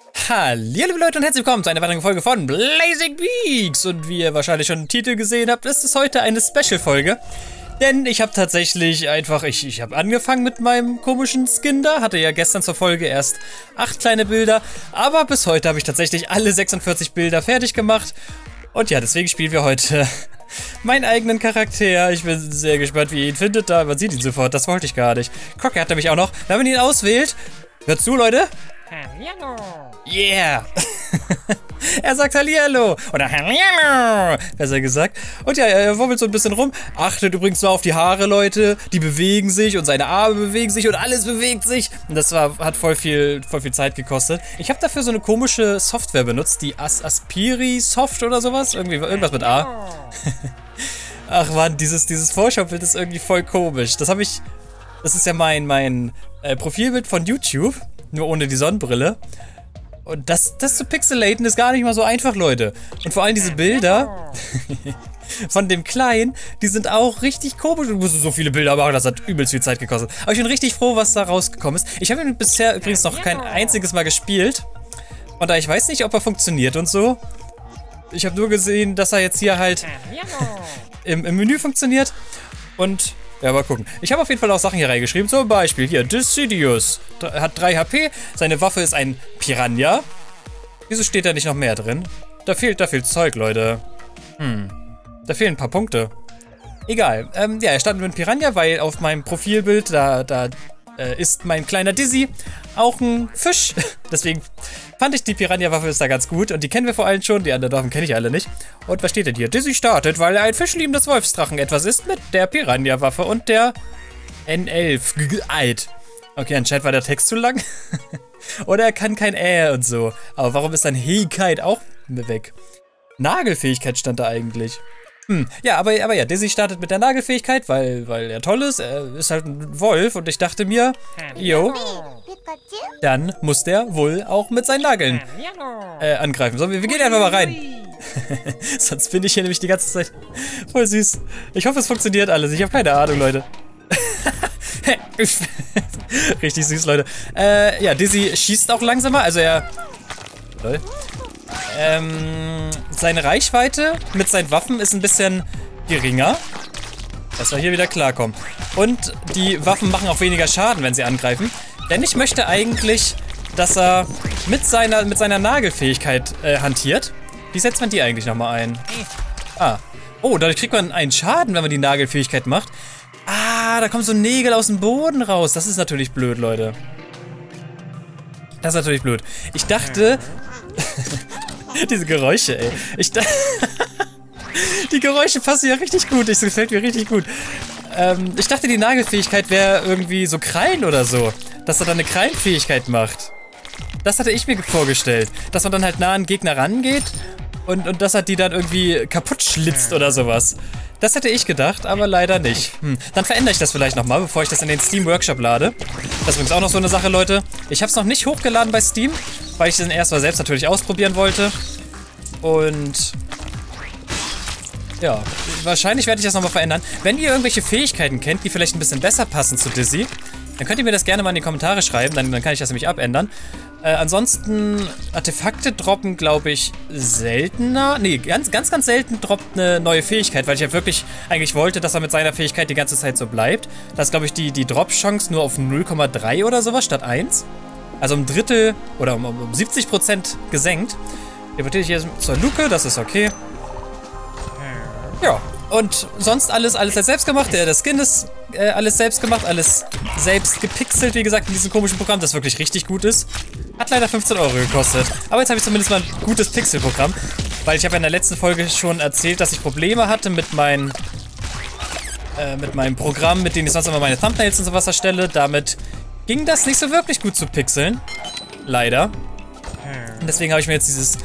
Hallo liebe Leute und herzlich willkommen zu einer weiteren Folge von Blazing Peaks. Und wie ihr wahrscheinlich schon im Titel gesehen habt, ist es heute eine Special-Folge. Denn ich habe tatsächlich einfach, ich habe angefangen mit meinem komischen Skin da. Hatte ja gestern zur Folge erst 8 kleine Bilder. Aber bis heute habe ich tatsächlich alle 46 Bilder fertig gemacht. Und ja, deswegen spielen wir heute meinen eigenen Charakter. Ich bin sehr gespannt, wie ihr ihn findet. Da, man sieht ihn sofort, das wollte ich gar nicht. Crocker hat nämlich auch noch, wenn man ihn auswählt, hört zu, Leute. Hallihallo. Yeah! Er sagt Hallihallo! Oder Hallihallo! Besser gesagt. Und ja, er wobbelt so ein bisschen rum. Achtet übrigens mal auf die Haare, Leute. Die bewegen sich und seine Arme bewegen sich und alles bewegt sich. Und das hat voll viel Zeit gekostet. Ich habe dafür so eine komische Software benutzt, die Aspiri Soft oder sowas. Irgendwas mit A. Ach man, dieses Vorschaubild ist irgendwie voll komisch. Das ist ja mein Profilbild von YouTube. Nur ohne die Sonnenbrille. Und das zu pixelaten ist gar nicht mal so einfach, Leute. Und vor allem diese Bilder von dem Kleinen, die sind auch richtig komisch. Du musst so viele Bilder machen, das hat übelst viel Zeit gekostet. Aber ich bin richtig froh, was da rausgekommen ist. Ich habe ihn bisher übrigens noch kein einziges Mal gespielt. Und da ich weiß nicht, ob er funktioniert und so. Ich habe nur gesehen, dass er jetzt hier halt im Menü funktioniert. Und ja, mal gucken. Ich habe auf jeden Fall auch Sachen hier reingeschrieben. Zum Beispiel hier, Decidius. Hat 3 HP. Seine Waffe ist ein Piranha. Wieso steht da nicht noch mehr drin? Da fehlt Zeug, Leute. Da fehlen ein paar Punkte. Egal. Ja, er stand mit einem Piranha, weil auf meinem Profilbild, da ist mein kleiner Dizzy auch ein Fisch. Deswegen fand ich, die Piranha-Waffe ist da ganz gut. Und die kennen wir vor allem schon. Die anderen Waffen kenne ich alle nicht. Und was steht denn hier? Dizzy startet, weil er ein fischliebendes Wolfsdrachen etwas ist mit der Piranha-Waffe und der N11. Alt. Okay, anscheinend war der Text zu lang. Oder er kann kein und so. Aber warum ist dann Hähigkeit auch weg? Nagelfähigkeit stand da eigentlich. Ja, aber ja, Dizzy startet mit der Nagelfähigkeit, weil er toll ist. Er ist halt ein Wolf und ich dachte mir, yo, dann muss der wohl auch mit seinen Nageln angreifen. So, wir gehen einfach mal rein. Sonst bin ich hier nämlich die ganze Zeit voll süß. Ich hoffe, es funktioniert alles. Ich habe keine Ahnung, Leute. Richtig süß, Leute. Ja, Dizzy schießt auch langsamer, also seine Reichweite mit seinen Waffen ist ein bisschen geringer. Dass wir hier wieder klarkommen. Und die Waffen machen auch weniger Schaden, wenn sie angreifen. Denn ich möchte eigentlich, dass er mit seiner Nagelfähigkeit hantiert. Wie setzt man die eigentlich nochmal ein? Oh, dadurch kriegt man einen Schaden, wenn man die Nagelfähigkeit macht. Da kommen so Nägel aus dem Boden raus. Das ist natürlich blöd, Leute. Das ist natürlich blöd. Ich dachte... Diese Geräusche, ey. Die Geräusche passen ja richtig gut. Das gefällt mir richtig gut. Ich dachte, die Nagelfähigkeit wäre irgendwie so Krallen oder so. Dass er dann eine Krallenfähigkeit macht. Das hatte ich mir vorgestellt. Dass man dann halt nah an den Gegner rangeht und dass er die dann irgendwie kaputt schlitzt oder sowas. Das hätte ich gedacht, aber leider nicht. Dann verändere ich das vielleicht nochmal, bevor ich das in den Steam Workshop lade. Das ist übrigens auch noch so eine Sache, Leute. Ich habe es noch nicht hochgeladen bei Steam, weil ich den erstmal selbst natürlich ausprobieren wollte. Und ja, wahrscheinlich werde ich das nochmal verändern. Wenn ihr irgendwelche Fähigkeiten kennt, die vielleicht ein bisschen besser passen zu Dizzy, dann könnt ihr mir das gerne mal in die Kommentare schreiben, dann kann ich das nämlich abändern. Ansonsten, Artefakte droppen, glaube ich, seltener. Nee, ganz selten droppt eine neue Fähigkeit, weil ich ja wirklich eigentlich wollte, dass er mit seiner Fähigkeit die ganze Zeit so bleibt. Da ist, glaube ich, die Drop-Chance nur auf 0,3 oder sowas statt 1. Also um Drittel oder um 70% gesenkt. Teleportiere ich hier zur Luke, das ist okay. Ja, und sonst alles selbst gemacht. Der Skin ist alles selbst gemacht, alles selbst gepixelt, wie gesagt, in diesem komischen Programm, das wirklich richtig gut ist. Hat leider 15 € gekostet. Aber jetzt habe ich zumindest mal ein gutes Pixelprogramm. Weil ich habe ja in der letzten Folge schon erzählt, dass ich Probleme hatte mit meinem Programm, mit dem ich sonst immer meine Thumbnails und sowas erstelle. Damit ging das nicht so wirklich gut zu pixeln. Leider. Und deswegen habe ich mir jetzt dieses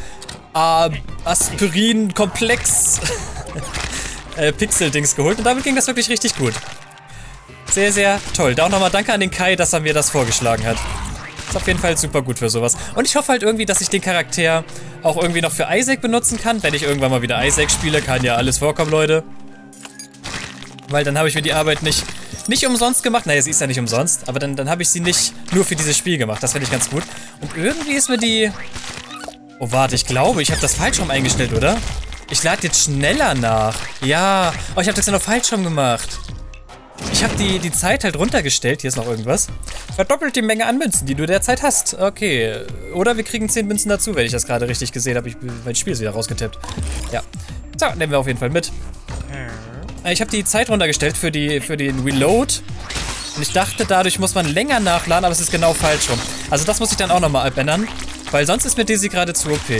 Aspirin-Komplex Pixel-Dings geholt. Und damit ging das wirklich richtig gut. Sehr, sehr toll. Da auch nochmal danke an den Kai, dass er mir das vorgeschlagen hat. Ist auf jeden Fall super gut für sowas. Und ich hoffe halt irgendwie, dass ich den Charakter auch irgendwie noch für Isaac benutzen kann. Wenn ich irgendwann mal wieder Isaac spiele, kann ja alles vorkommen, Leute. Weil dann habe ich mir die Arbeit nicht nicht umsonst gemacht. Naja, sie ist ja nicht umsonst, aber dann habe ich sie nicht nur für dieses Spiel gemacht. Das finde ich ganz gut. Und irgendwie ist mir die... Oh, warte, ich glaube, ich habe das falsch rum eingestellt, oder? Ich lade jetzt schneller nach. Ja. Oh, ich habe das ja noch falsch rum gemacht. Ich habe die Zeit halt runtergestellt. Hier ist noch irgendwas. Verdoppelt die Menge an Münzen, die du derzeit hast. Okay. Oder wir kriegen 10 Münzen dazu, wenn ich das gerade richtig gesehen habe. Mein Spiel ist wieder rausgetippt. Ja. So, nehmen wir auf jeden Fall mit. Ich habe die Zeit runtergestellt für den Reload. Und ich dachte, dadurch muss man länger nachladen, aber es ist genau falsch rum. Also das muss ich dann auch nochmal abändern. Weil sonst ist mir Dizzy gerade zu OP.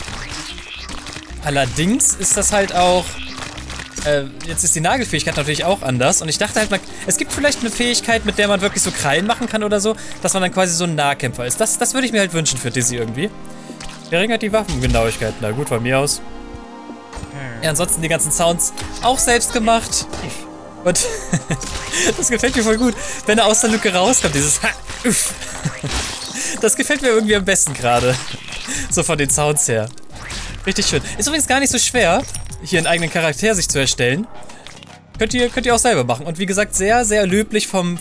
Allerdings ist das halt auch... jetzt ist die Nagelfähigkeit natürlich auch anders. Und ich dachte halt, es gibt vielleicht eine Fähigkeit, mit der man wirklich so Krallen machen kann oder so, dass man dann quasi so ein Nahkämpfer ist. Das würde ich mir halt wünschen für Dizzy irgendwie. Verringert die Waffengenauigkeit. Na gut, von mir aus. Ja, ansonsten die ganzen Sounds auch selbst gemacht. Und das gefällt mir voll gut. Wenn er aus der Lücke rauskommt, dieses Uff. Das gefällt mir irgendwie am besten gerade. So von den Sounds her. Richtig schön. Ist übrigens gar nicht so schwer, hier einen eigenen Charakter sich zu erstellen. Könnt ihr auch selber machen. Und wie gesagt, sehr, sehr löblich vom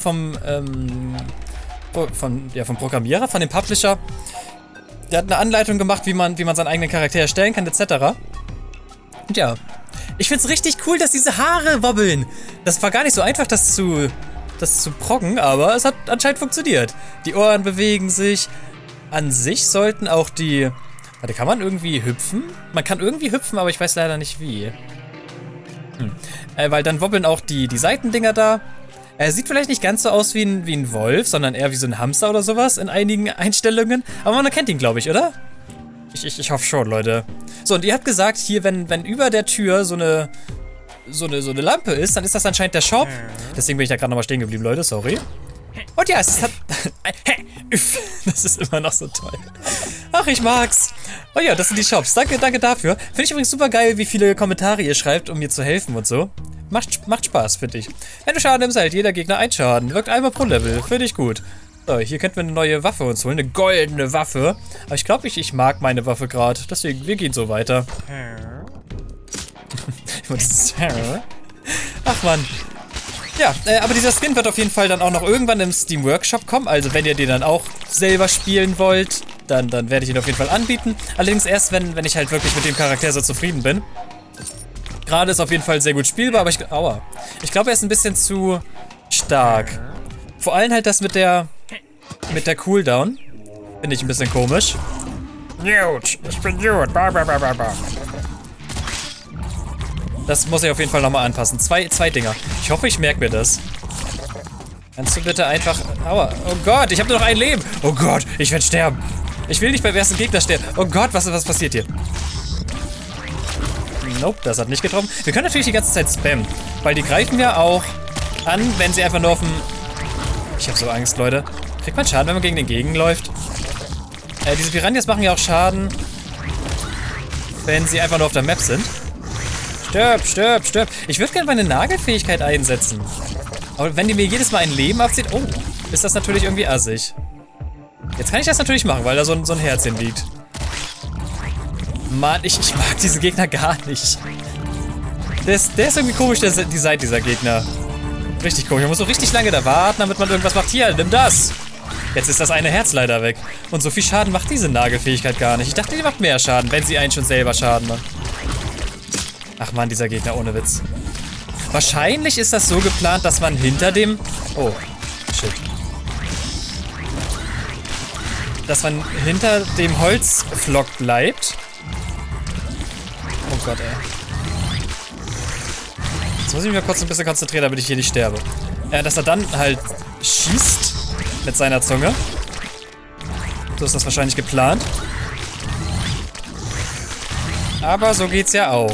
Programmierer, von dem Publisher. Der hat eine Anleitung gemacht, wie man seinen eigenen Charakter erstellen kann, etc. Und ja, ich find's richtig cool, dass diese Haare wobbeln. Das war gar nicht so einfach, das zu proggen, aber es hat anscheinend funktioniert. Die Ohren bewegen sich. An sich sollten auch die... Warte, kann man irgendwie hüpfen? Man kann irgendwie hüpfen, aber ich weiß leider nicht wie. Weil dann wobbeln auch die Seitendinger da. Er sieht vielleicht nicht ganz so aus wie ein Wolf, sondern eher wie so ein Hamster oder sowas in einigen Einstellungen. Aber man erkennt ihn, glaube ich, oder? Ich hoffe schon, Leute. So, und ihr habt gesagt, hier, wenn über der Tür so eine Lampe ist, dann ist das anscheinend der Shop. Deswegen bin ich da gerade nochmal stehen geblieben, Leute, sorry. Und ja, es hat... Das ist immer noch so toll. Ach, ich mag's. Oh ja, das sind die Shops. Danke dafür. Finde ich übrigens super geil, wie viele Kommentare ihr schreibt, um mir zu helfen und so. Macht Spaß, finde ich. Wenn du Schaden nimmst, hält jeder Gegner einen Schaden. Wirkt einmal pro Level. Finde ich gut. So, hier könnten wir eine neue Waffe uns holen. Eine goldene Waffe. Aber ich glaube, ich mag meine Waffe gerade. Deswegen, wir gehen so weiter. Ach, Mann. Ja, aber dieser Skin wird auf jeden Fall dann auch noch irgendwann im Steam Workshop kommen. Also wenn ihr den dann auch selber spielen wollt, dann werde ich ihn auf jeden Fall anbieten. Allerdings erst, wenn ich halt wirklich mit dem Charakter so zufrieden bin. Gerade ist auf jeden Fall sehr gut spielbar, aber ich glaube, er ist ein bisschen zu stark. Vor allem halt das mit der Cooldown. Finde ich ein bisschen komisch. Huge, ich bin gut. Das muss ich auf jeden Fall nochmal anpassen. Zwei Dinger. Ich hoffe, ich merke mir das. Kannst du bitte einfach... Aua. Oh Gott, ich habe nur noch ein Leben. Oh Gott, ich werde sterben. Ich will nicht beim ersten Gegner sterben. Oh Gott, was passiert hier? Nope, das hat nicht getroffen. Wir können natürlich die ganze Zeit spammen. Weil die greifen ja auch an, wenn sie einfach nur auf dem... Ich habe so Angst, Leute. Kriegt man Schaden, wenn man gegen den Gegner läuft? Diese Piranhas machen ja auch Schaden, wenn sie einfach nur auf der Map sind. Stirb, stirb, stirb. Ich würde gerne meine Nagelfähigkeit einsetzen. Aber wenn die mir jedes Mal ein Leben abzieht, oh, ist das natürlich irgendwie assig. Jetzt kann ich das natürlich machen, weil da so ein Herzchen liegt. Mann, ich mag diesen Gegner gar nicht. Der ist irgendwie komisch, die Seite dieser Gegner. Richtig komisch. Man muss so richtig lange da warten, damit man irgendwas macht. Hier, nimm das. Jetzt ist das eine Herz leider weg. Und so viel Schaden macht diese Nagelfähigkeit gar nicht. Ich dachte, die macht mehr Schaden, wenn sie einen schon selber Schaden macht. Ach man, dieser Gegner ohne Witz. Wahrscheinlich ist das so geplant, dass man hinter dem... Oh, shit. Dass man hinter dem Holzflock bleibt. Oh Gott, ey. Jetzt muss ich mich mal kurz ein bisschen konzentrieren, damit ich hier nicht sterbe. Dass er dann halt schießt mit seiner Zunge. So ist das wahrscheinlich geplant. Aber so geht's ja auch.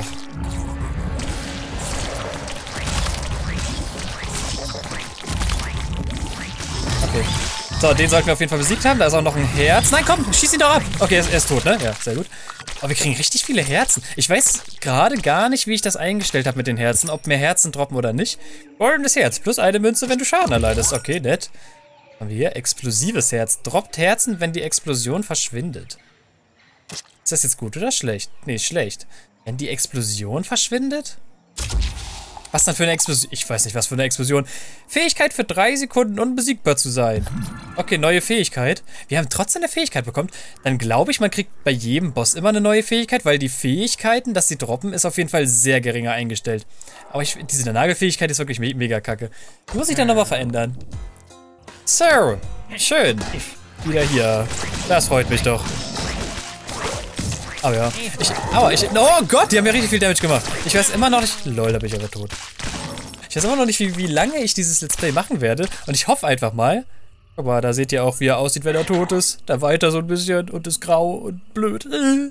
Okay. So, den sollten wir auf jeden Fall besiegt haben. Da ist auch noch ein Herz. Nein, komm, schieß ihn doch ab. Okay, er ist tot, ne? Ja, sehr gut. Aber wir kriegen richtig viele Herzen. Ich weiß gerade gar nicht, wie ich das eingestellt habe mit den Herzen. Ob mehr Herzen droppen oder nicht. Goldenes Herz. Plus eine Münze, wenn du Schaden erleidest. Okay, nett. Haben wir hier explosives Herz. Droppt Herzen, wenn die Explosion verschwindet. Ist das jetzt gut oder schlecht? Nee, schlecht. Wenn die Explosion verschwindet? Was dann für eine Explosion? Ich weiß nicht, was für eine Explosion. Fähigkeit für 3 Sekunden unbesiegbar zu sein. Okay, neue Fähigkeit. Wir haben trotzdem eine Fähigkeit bekommen. Dann glaube ich, man kriegt bei jedem Boss immer eine neue Fähigkeit, weil die Fähigkeiten, dass sie droppen, ist auf jeden Fall sehr geringer eingestellt. Aber diese Nagelfähigkeit ist wirklich mega kacke. Die muss ich dann nochmal verändern. So, schön. Wieder hier. Das freut mich doch. Aber ja. Oh Gott, die haben ja richtig viel Damage gemacht. Ich weiß immer noch nicht... Lol, da bin ich aber tot. Ich weiß immer noch nicht, wie lange ich dieses Let's Play machen werde. Und ich hoffe einfach mal... Guck mal, da seht ihr auch, wie er aussieht, wenn er tot ist. Da weiter so ein bisschen und ist grau und blöd.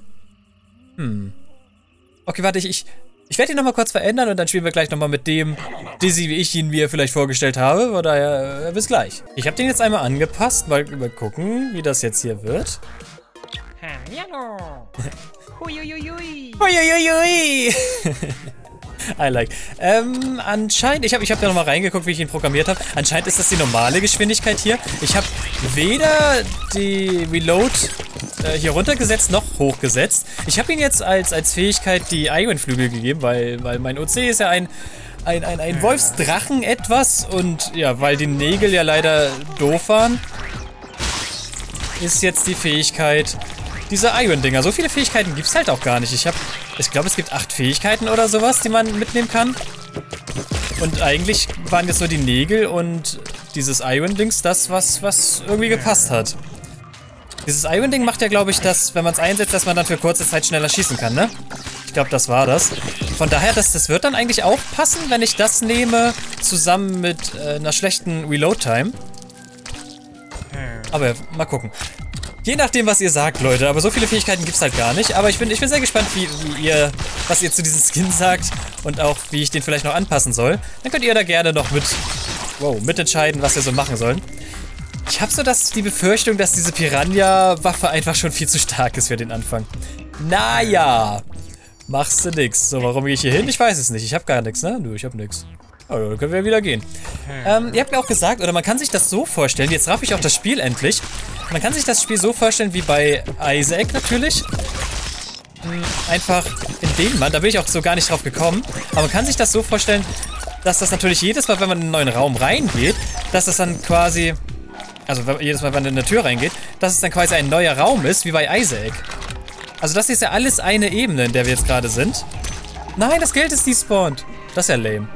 Okay, warte, ich werde ihn nochmal kurz verändern und dann spielen wir gleich nochmal mit dem Dizzy, wie ich ihn mir vielleicht vorgestellt habe. Von daher, bis gleich. Ich habe den jetzt einmal angepasst. Mal gucken, wie das jetzt hier wird. Hallo. Huiuiui. Huiuiui. I like. Anscheinend, ich hab da nochmal reingeguckt, wie ich ihn programmiert habe. Anscheinend ist das die normale Geschwindigkeit hier. Ich habe weder die Reload hier runtergesetzt noch hochgesetzt. Ich habe ihn jetzt als Fähigkeit die Iron-Flügel gegeben, weil mein OC ist ja ein Wolfsdrachen etwas und ja, weil die Nägel ja leider doof waren, ist jetzt die Fähigkeit diese Iron-Dinger. So viele Fähigkeiten gibt es halt auch gar nicht. Ich glaube, es gibt 8 Fähigkeiten oder sowas, die man mitnehmen kann. Und eigentlich waren jetzt nur die Nägel und dieses Iron-Dings das, was irgendwie gepasst hat. Dieses Iron-Ding macht ja, glaube ich, dass, wenn man es einsetzt, dass man dann für kurze Zeit schneller schießen kann, ne? Ich glaube, das war das. Von daher, das wird dann eigentlich auch passen, wenn ich das nehme, zusammen mit einer schlechten Reload-Time. Aber mal gucken. Je nachdem, was ihr sagt, Leute. Aber so viele Fähigkeiten gibt es halt gar nicht. Aber ich bin sehr gespannt, was ihr zu diesem Skin sagt und auch, wie ich den vielleicht noch anpassen soll. Dann könnt ihr da gerne noch mitentscheiden, was wir so machen sollen. Ich habe so die Befürchtung, dass diese Piranha-Waffe einfach schon viel zu stark ist für den Anfang. Naja, machst du nix. So, warum gehe ich hier hin? Ich weiß es nicht. Ich habe gar nichts, ne? Nö, ich habe nichts. Oh, dann können wir wieder gehen. Ihr habt mir auch gesagt, oder man kann sich das so vorstellen, jetzt raff ich auch das Spiel endlich. Man kann sich das Spiel so vorstellen wie bei Isaac natürlich. Einfach indem man, da bin ich auch so gar nicht drauf gekommen, aber man kann sich das so vorstellen, dass das natürlich jedes Mal, wenn man in einen neuen Raum reingeht, dass das dann quasi, also jedes Mal, wenn man in eine Tür reingeht, dass es dann quasi ein neuer Raum ist, wie bei Isaac. Also das ist ja alles eine Ebene, in der wir jetzt gerade sind. Nein, das Geld ist despawned. Das ist ja lame.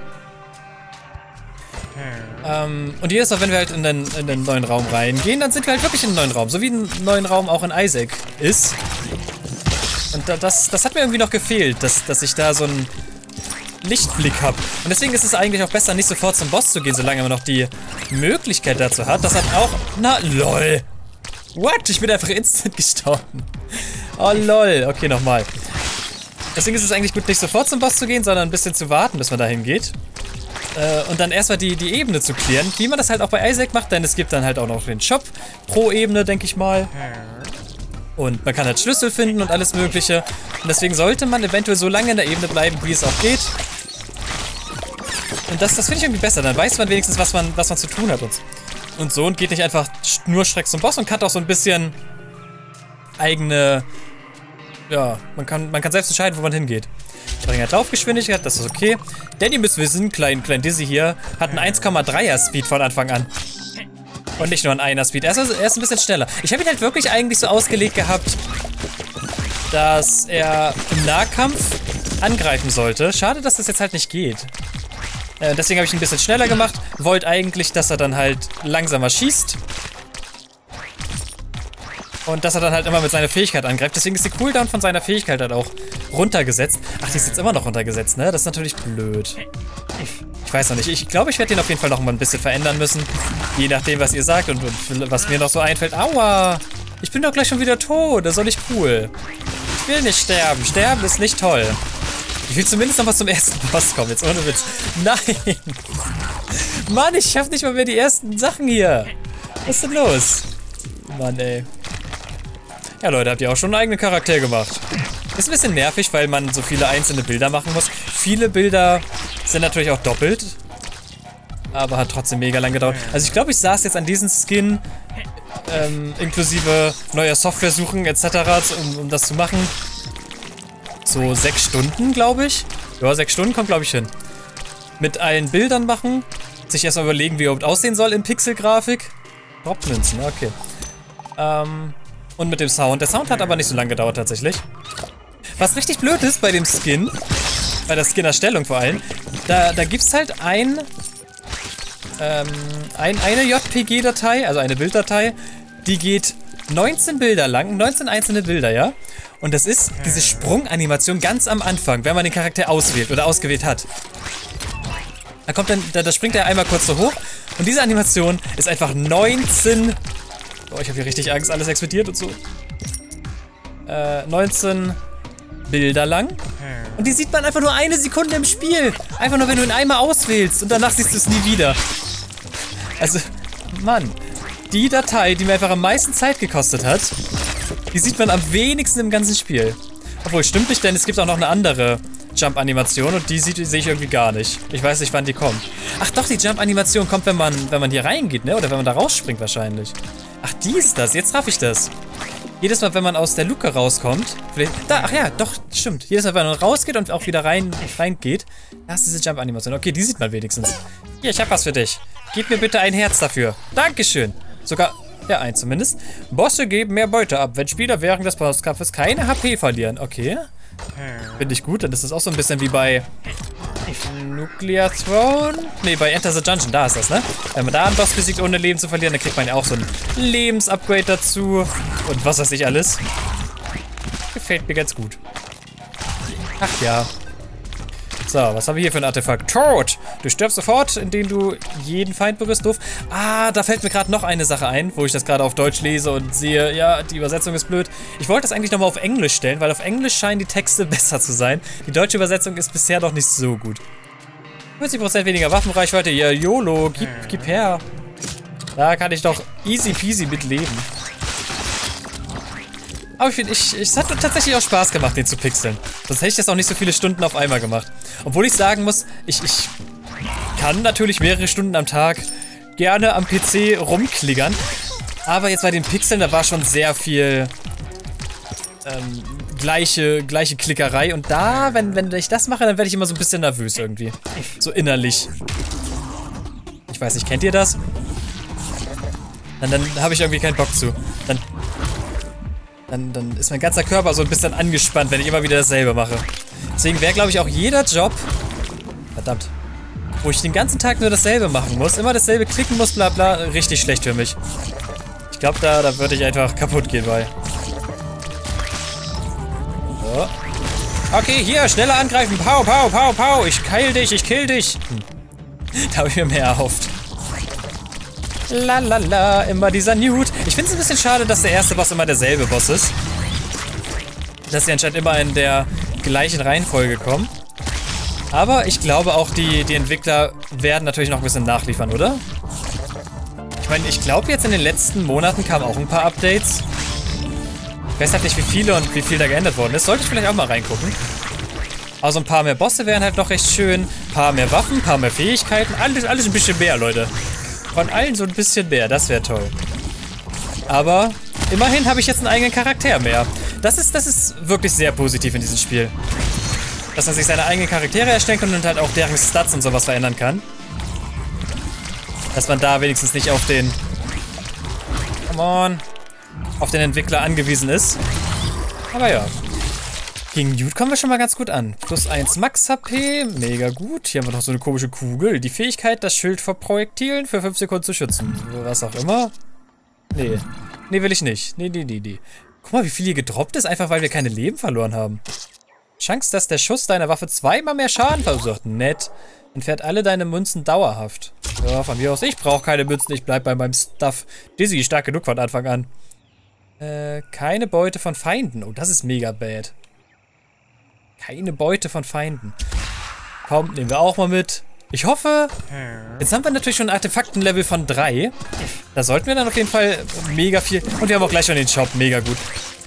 Und jedes Mal, wenn wir halt in den neuen Raum reingehen, dann sind wir halt wirklich in einen neuen Raum. So wie ein neuen Raum auch in Isaac ist. Und das hat mir irgendwie noch gefehlt, dass ich da so einen Lichtblick habe. Und deswegen ist es eigentlich auch besser, nicht sofort zum Boss zu gehen, solange man noch die Möglichkeit dazu hat. Das hat auch... Na, lol. What? Ich bin einfach instant gestorben. Oh, lol. Okay, nochmal. Deswegen ist es eigentlich gut, nicht sofort zum Boss zu gehen, sondern ein bisschen zu warten, bis man dahin geht. Und dann erstmal die Ebene zu klären, wie man das halt auch bei Isaac macht, denn es gibt dann halt auch noch den Shop pro Ebene, denke ich mal. Und man kann halt Schlüssel finden und alles mögliche. Und deswegen sollte man eventuell so lange in der Ebene bleiben, wie es auch geht. Und das finde ich irgendwie besser, dann weiß man wenigstens, was man zu tun hat. Und so und geht nicht einfach nur schreck zum Boss und kann auch so ein bisschen eigene... Ja, man kann selbst entscheiden, wo man hingeht. Verringert Laufgeschwindigkeit, das ist okay. Denn ihr müsst wissen, klein Dizzy hier hat einen 1,3er Speed von Anfang an. Und nicht nur einen 1er Speed. Er ist ein bisschen schneller. Ich habe ihn halt wirklich eigentlich so ausgelegt gehabt, dass er im Nahkampf angreifen sollte. Schade, dass das jetzt halt nicht geht. Deswegen habe ich ihn ein bisschen schneller gemacht. Wollte eigentlich, dass er dann halt langsamer schießt. Und dass er dann halt immer mit seiner Fähigkeit angreift. Deswegen ist die Cooldown von seiner Fähigkeit halt auch runtergesetzt. Ach, die ist jetzt immer noch runtergesetzt, ne? Das ist natürlich blöd. Ich weiß noch nicht. Ich glaube, ich werde den auf jeden Fall noch mal ein bisschen verändern müssen. Je nachdem, was ihr sagt und was mir noch so einfällt. Aua! Ich bin doch gleich schon wieder tot. Das ist doch nicht cool. Ich will nicht sterben. Sterben ist nicht toll. Ich will zumindest noch was zum ersten Boss kommen. Jetzt ohne Witz. Nein! Mann, ich schaffe nicht mal mehr die ersten Sachen hier. Was ist denn los? Mann, ey. Ja, Leute, habt ihr auch schon einen eigenen Charakter gemacht. Ist ein bisschen nervig, weil man so viele einzelne Bilder machen muss. Viele Bilder sind natürlich auch doppelt. Aber hat trotzdem mega lang gedauert. Also ich glaube, ich saß jetzt an diesem Skin, inklusive neuer Software suchen etc., um das zu machen. So 6 Stunden, glaube ich. Ja, 6 Stunden kommt, glaube ich, hin. mit allen Bildern machen. Sich erstmal überlegen, wie er überhaupt aussehen soll in Pixelgrafik. Dropmünzen, okay. Und mit dem Sound. Der Sound hat aber nicht so lange gedauert tatsächlich. Was richtig blöd ist bei dem Skin, bei der Skin-Erstellung vor allem, da gibt's halt eine JPG-Datei, also eine Bilddatei, die geht 19 Bilder lang, 19 einzelne Bilder, ja? Und das ist diese Sprunganimation ganz am Anfang, wenn man den Charakter auswählt oder ausgewählt hat. Da kommt dann, da springt er einmal kurz so hoch und diese Animation ist einfach 19... Oh, ich habe hier richtig Angst, alles explodiert und so. 19 Bilder lang. Und die sieht man einfach nur eine Sekunde im Spiel. Einfach nur, wenn du ihn einmal auswählst und danach siehst du es nie wieder. Also, Mann. Die Datei, die mir einfach am meisten Zeit gekostet hat, die sieht man am wenigsten im ganzen Spiel. Obwohl, stimmt nicht, denn es gibt auch noch eine andere Jump-Animation und die sehe ich irgendwie gar nicht. Ich weiß nicht, wann die kommt. Ach doch, die Jump-Animation kommt, wenn man hier reingeht, ne? Oder wenn man da rausspringt wahrscheinlich. Ach, die ist das. Jetzt raff ich das. Jedes Mal, wenn man aus der Luke rauskommt, da, ach ja, doch, stimmt. Jedes Mal, wenn man rausgeht und auch wieder reingeht, da ist diese Jump-Animation. Okay, die sieht man wenigstens. Hier, ich hab was für dich. Gib mir bitte ein Herz dafür. Dankeschön. Sogar, ja, eins zumindest. Bosse geben mehr Beute ab, wenn Spieler während des Bosskampfes keine HP verlieren. Okay. Finde ich gut, dann ist das auch so ein bisschen wie bei Nuclear Throne. Ne, bei Enter the Dungeon, da ist das, ne? Wenn man da einen Boss besiegt, ohne Leben zu verlieren, dann kriegt man ja auch so ein Lebensupgrade dazu. Und was weiß ich alles. Gefällt mir ganz gut. Ach ja. So, was haben wir hier für ein Artefakt? Tod! Du stirbst sofort, indem du jeden Feind berührst. Doof. Ah, da fällt mir gerade noch eine Sache ein, wo ich das gerade auf Deutsch lese und sehe, ja, die Übersetzung ist blöd. Ich wollte das eigentlich nochmal auf Englisch stellen, weil auf Englisch scheinen die Texte besser zu sein. Die deutsche Übersetzung ist bisher noch nicht so gut. 50% weniger Waffenreichweite. Ja, YOLO, gib her. Da kann ich doch easy peasy mit leben. Aber ich finde, es hat tatsächlich auch Spaß gemacht, den zu pixeln. Sonst hätte ich das auch nicht so viele Stunden auf einmal gemacht. Obwohl ich sagen muss, ich kann natürlich mehrere Stunden am Tag gerne am PC rumklickern. Aber jetzt bei den Pixeln, da war schon sehr viel gleiche Klickerei. Und da, wenn ich das mache, dann werde ich immer so ein bisschen nervös irgendwie. So innerlich. Ich weiß nicht, kennt ihr das? Dann habe ich irgendwie keinen Bock zu. Dann ist mein ganzer Körper so ein bisschen angespannt, wenn ich immer wieder dasselbe mache. Deswegen wäre, glaube ich, auch jeder Job, verdammt, wo ich den ganzen Tag nur dasselbe machen muss, immer dasselbe klicken muss, bla bla, richtig schlecht für mich. Ich glaube, da würde ich einfach kaputt gehen bei. So. Okay, hier, schneller angreifen, pau, pau, pau, pau, ich keil dich, ich kill dich. Da habe ich mir mehr erhofft. Lalala, immer dieser Newt. Ich finde es ein bisschen schade, dass der erste Boss immer derselbe Boss ist. Dass sie anscheinend immer in der gleichen Reihenfolge kommen. Aber ich glaube auch, die Entwickler werden natürlich noch ein bisschen nachliefern, oder? Ich meine, ich glaube jetzt in den letzten Monaten kamen auch ein paar Updates. Ich weiß halt nicht, wie viele und wie viel da geändert worden ist. Sollte ich vielleicht auch mal reingucken. Also ein paar mehr Bosse wären halt noch recht schön. Ein paar mehr Waffen, ein paar mehr Fähigkeiten. Alles ein bisschen mehr, Leute. Von allen so ein bisschen mehr, das wäre toll. Aber immerhin habe ich jetzt einen eigenen Charakter mehr. Das ist wirklich sehr positiv in diesem Spiel. Dass man sich seine eigenen Charaktere erstellen kann und halt auch deren Stats und sowas verändern kann. Dass man da wenigstens nicht auf den... Come on. Auf den Entwickler angewiesen ist. Aber ja. Gegen Newt kommen wir schon mal ganz gut an. Plus 1 Max HP, mega gut. Hier haben wir noch so eine komische Kugel. Die Fähigkeit, das Schild vor Projektilen für 5 Sekunden zu schützen. Was auch immer. Nee. Nee, will ich nicht. Nee. Guck mal, wie viel hier gedroppt ist, einfach weil wir keine Leben verloren haben. Chance, dass der Schuss deiner Waffe zweimal mehr Schaden verursacht. Nett. Entfernt alle deine Münzen dauerhaft. Ja, von mir aus, ich brauche keine Münzen, ich bleib bei meinem Stuff. Dizzy, stark genug von Anfang an. Keine Beute von Feinden. Oh, das ist mega bad. Keine Beute von Feinden. Komm, nehmen wir auch mal mit. Ich hoffe, jetzt haben wir natürlich schon ein Artefaktenlevel von 3. Da sollten wir dann auf jeden Fall mega viel... Und wir haben auch gleich schon den Shop, mega gut.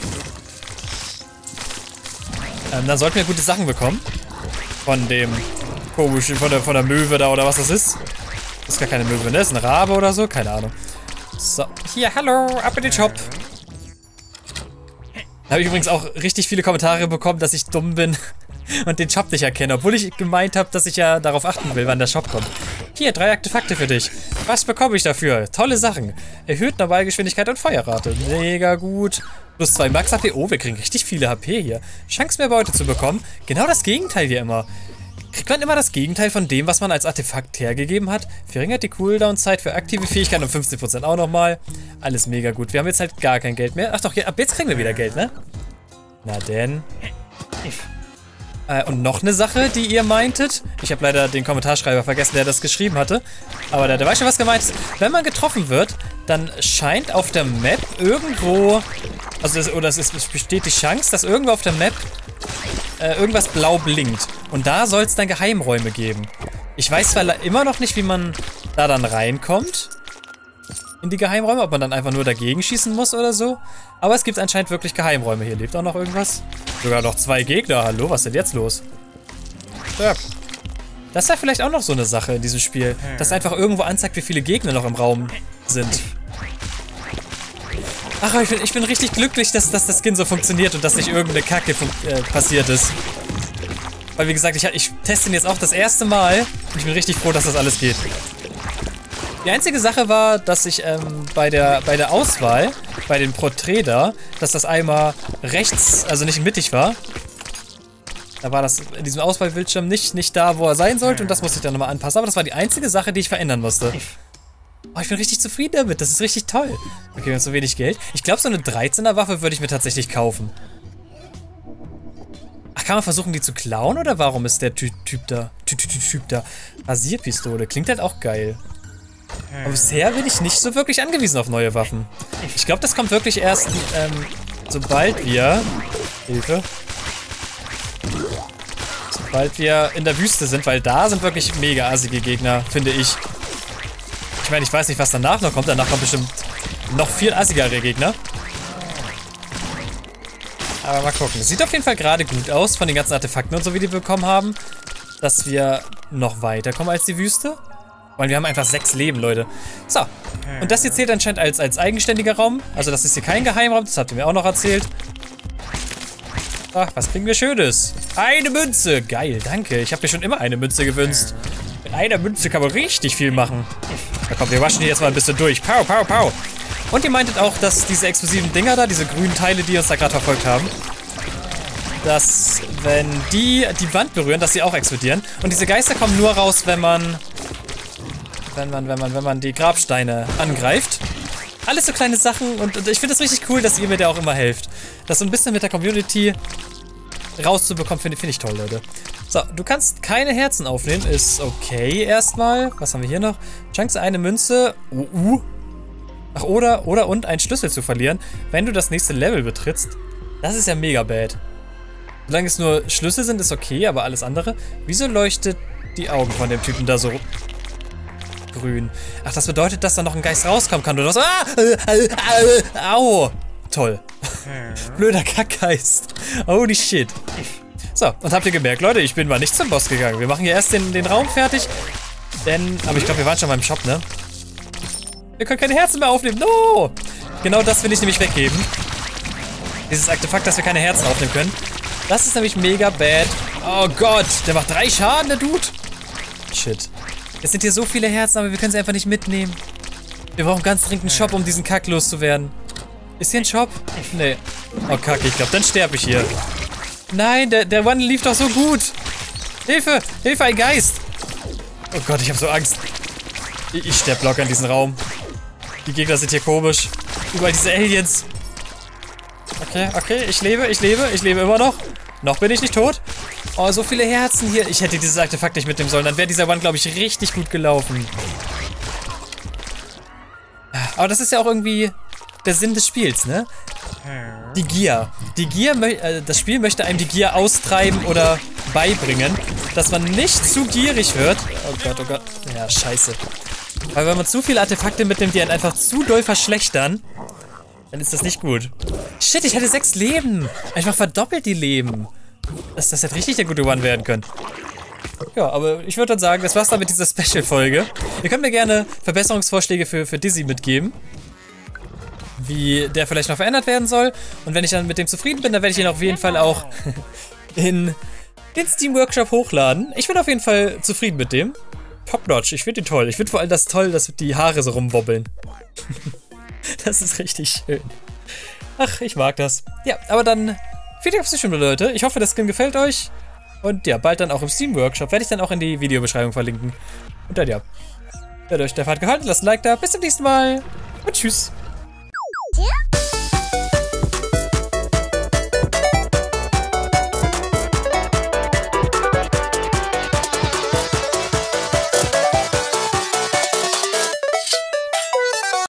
Dann sollten wir gute Sachen bekommen. Von dem komischen, von der Möwe da oder was das ist. Das ist gar keine Möwe, ne? Das ist ein Rabe oder so, keine Ahnung. So, hier, hallo, ab in den Shop. Da habe ich übrigens auch richtig viele Kommentare bekommen, dass ich dumm bin, und den Shop nicht erkenne, obwohl ich gemeint habe, dass ich ja darauf achten will, wann der Shop kommt. Hier, 3 Artefakte für dich. Was bekomme ich dafür? Tolle Sachen. Erhöht Normalgeschwindigkeit und Feuerrate. Mega gut. Plus 2 Max HP. Oh, wir kriegen richtig viele HP hier. Chance, mehr Beute zu bekommen. Genau das Gegenteil hier immer. Kriegt man immer das Gegenteil von dem, was man als Artefakt hergegeben hat. Verringert die Cooldown-Zeit für aktive Fähigkeiten um 15% auch nochmal. Alles mega gut. Wir haben jetzt halt gar kein Geld mehr. Ach doch, ab jetzt kriegen wir wieder Geld, ne? Na denn. Und noch eine Sache, die ihr meintet. Ich habe leider den Kommentarschreiber vergessen, der das geschrieben hatte. Aber der weiß schon, was gemeint ist. Wenn man getroffen wird, dann scheint auf der Map irgendwo... Also es besteht die Chance, dass irgendwo auf der Map irgendwas blau blinkt. Und da soll es dann Geheimräume geben. Ich weiß zwar immer noch nicht, wie man da dann reinkommt. In die Geheimräume, ob man dann einfach nur dagegen schießen muss oder so. Aber es gibt anscheinend wirklich Geheimräume. Hier lebt auch noch irgendwas. Sogar noch 2 Gegner. Hallo, was ist denn jetzt los? Ja. Das ist ja vielleicht auch noch so eine Sache in diesem Spiel. Dass einfach irgendwo anzeigt, wie viele Gegner noch im Raum sind. Ach, ich bin richtig glücklich, dass das Skin so funktioniert und dass nicht irgendeine Kacke passiert ist. Weil wie gesagt, ich teste ihn jetzt auch das erste Mal und ich bin richtig froh, dass das alles geht. Die einzige Sache war, dass ich bei der Auswahl, bei den Porträt da, dass das einmal rechts, also nicht mittig war. Da war das in diesem Auswahlbildschirm nicht da, wo er sein sollte und das musste ich dann nochmal anpassen. Aber das war die einzige Sache, die ich verändern musste. Oh, ich bin richtig zufrieden damit, das ist richtig toll. Okay, wir haben so wenig Geld. Ich glaube, so eine 13er Waffe würde ich mir tatsächlich kaufen. Ach, kann man versuchen, die zu klauen oder warum ist der Typ da? Rasierpistole, klingt halt auch geil. Aber bisher bin ich nicht so wirklich angewiesen auf neue Waffen. Ich glaube, das kommt wirklich erst, sobald wir... Hilfe. Sobald wir in der Wüste sind, weil da sind wirklich mega assige Gegner, finde ich. Ich meine, ich weiß nicht, was danach noch kommt. Danach kommt bestimmt noch viel assigere Gegner. Aber mal gucken. Sieht auf jeden Fall gerade gut aus von den ganzen Artefakten und so, wie die wir bekommen haben. Dass wir noch weiterkommen als die Wüste. Weil wir haben einfach 6 Leben, Leute. So. Und das hier zählt anscheinend als eigenständiger Raum. Also das ist hier kein Geheimraum. Das habt ihr mir auch noch erzählt. Ach, was kriegen wir Schönes? Eine Münze. Geil, danke. Ich habe mir schon immer eine Münze gewünscht. Mit einer Münze kann man richtig viel machen. Na komm, wir waschen hier jetzt mal ein bisschen durch. Pau, pau, pau. Und ihr meintet auch, dass diese explosiven Dinger da, diese grünen Teile, die uns da gerade verfolgt haben, dass, wenn die Wand berühren, dass sie auch explodieren. Und diese Geister kommen nur raus, wenn man die Grabsteine angreift. Alles so kleine Sachen und ich finde es richtig cool, dass ihr mir da auch immer helft. Das so ein bisschen mit der Community rauszubekommen, finde ich toll, Leute. So, du kannst keine Herzen aufnehmen, ist okay erstmal. Was haben wir hier noch? Chance, eine Münze. Ach, oder und einen Schlüssel zu verlieren, wenn du das nächste Level betrittst. Das ist ja mega bad. Solange es nur Schlüssel sind, ist okay, aber alles andere. Wieso leuchtet die Augen von dem Typen da so grün? Ach, das bedeutet, dass da noch ein Geist rauskommen kann. Oder was? Au! Toll. Blöder Kackgeist. Holy shit. So, und habt ihr gemerkt, Leute, ich bin mal nicht zum Boss gegangen. Wir machen hier erst den Raum fertig. Aber ich glaube, wir waren schon beim Shop, ne? Wir können keine Herzen mehr aufnehmen. No! Genau das will ich nämlich weggeben. Dieses Artefakt, dass wir keine Herzen aufnehmen können. Das ist nämlich mega bad. Oh Gott, der macht 3 Schaden, der Dude. Shit. Es sind hier so viele Herzen, aber wir können sie einfach nicht mitnehmen. Wir brauchen ganz dringend einen Shop, um diesen Kack loszuwerden. Ist hier ein Shop? Nee. Oh Kacke, ich glaube, dann sterbe ich hier. Nein, der One lief doch so gut. Hilfe, Hilfe, ein Geist. Oh Gott, ich habe so Angst. Ich sterbe locker in diesem Raum. Die Gegner sind hier komisch. Überall diese Aliens. Okay, ich lebe immer noch. Noch bin ich nicht tot. Oh, so viele Herzen hier. Ich hätte dieses Artefakt nicht mitnehmen sollen. Dann wäre dieser One, glaube ich, richtig gut gelaufen. Aber das ist ja auch irgendwie der Sinn des Spiels, ne? Die Gier. Das Spiel möchte einem die Gier austreiben oder beibringen, dass man nicht zu gierig wird. Oh Gott, oh Gott. Ja, scheiße. Weil wenn man zu viele Artefakte mitnimmt, die einen einfach zu doll verschlechtern, dann ist das nicht gut. Shit, ich hatte 6 Leben. Einfach verdoppelt die Leben. Das hätte richtig der gute One werden können. Ja, aber ich würde dann sagen, das war's dann mit dieser Special-Folge. Ihr könnt mir gerne Verbesserungsvorschläge für Dizzy mitgeben. Wie der vielleicht noch verändert werden soll. Und wenn ich dann mit dem zufrieden bin, dann werde ich ihn auf jeden Fall auch in den Steam Workshop hochladen. Ich bin auf jeden Fall zufrieden mit dem. Top notch, ich finde den toll. Ich finde vor allem das toll, dass die Haare so rumwobbeln. Das ist richtig schön. Ach, ich mag das. Ja, aber dann vielen Dank fürs Zuschauen, Leute. Ich hoffe, das Skin gefällt euch. Und ja, bald dann auch im Steam Workshop. Werde ich dann auch in die Videobeschreibung verlinken. Und dann ja, wenn euch der Part gefallen hat, lasst ein Like da. Bis zum nächsten Mal. Und tschüss.